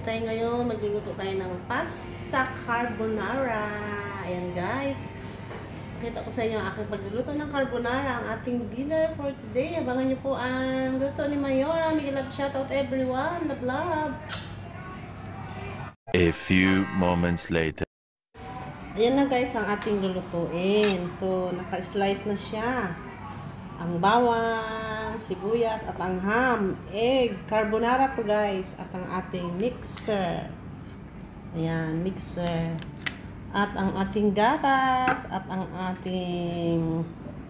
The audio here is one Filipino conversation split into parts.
tayo ngayon. Magluluto tayo ng pasta carbonara. Ayan guys. Pakita ko sa inyo ang aking pagluluto ng carbonara. Ang ating dinner for today. Abangan niyo po ang luto ni Mayora. Miguel love shoutout everyone. Love love. A few moments later. Ayan na guys ang ating lulutuin. So naka-slice na siya. Ang bawang, sibuyas, at ang ham, egg, carbonara po guys, at ang ating mixer. Ayan, mixer. At ang ating gatas, at ang ating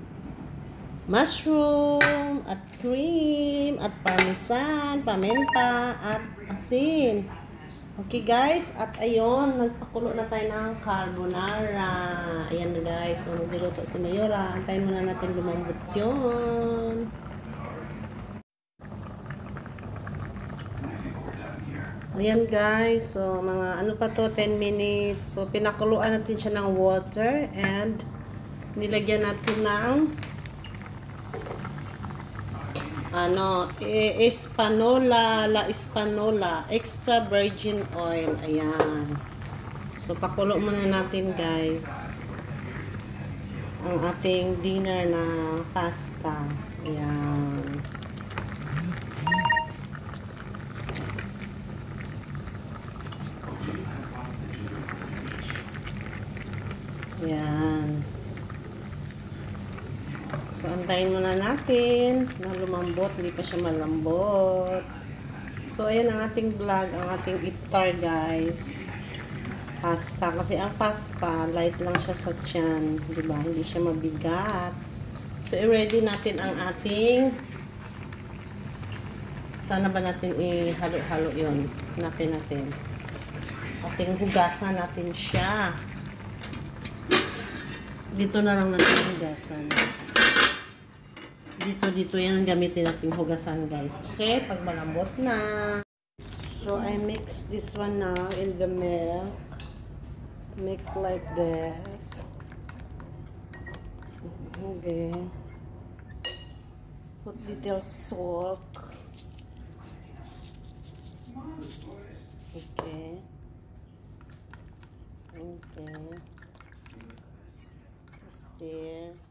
mushroom, at cream, at parmesan, pamenta, at asin. Okay guys, at ayun, nagpakulo na tayo ng carbonara. Ayan na guys, so nagluto si Mayora. Antayin muna natin lumambot yun. Ayan guys, so mga ano pa to, 10 minutes. So pinakuluan natin siya ng water and nilagyan natin ng Espanola extra virgin oil. Ayan. So pakulo muna natin guys ang ating dinner na pasta. Ayan. Ayan. So, antayin muna natin na lumambot. Hindi pa siya malambot. So, ayan ang ating vlog, ang ating iftar, guys. Pasta. Kasi ang pasta, light lang siya sa tiyan. Diba? Hindi siya mabigat. So, i-ready natin ang ating sana ba natin ihalo-halo yun? Hanapin natin. Ating hugasan natin siya. Dito na lang natin hugasan. Dito yan gamitin natin hugasan guys. Okay, pag malambot na. So I mix this one now in the milk. Make like this. Okay. Put little salt. Okay. Okay. Stir.